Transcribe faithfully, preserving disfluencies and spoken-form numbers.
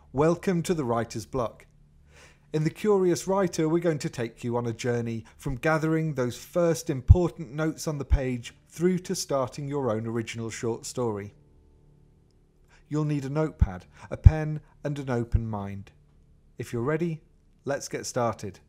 Welcome to the Writer's Block. In The Curious Writer, we're going to take you on a journey from gathering those first important notes on the page through to starting your own original short story. You'll need a notepad, a pen, and an open mind. If you're ready, let's get started.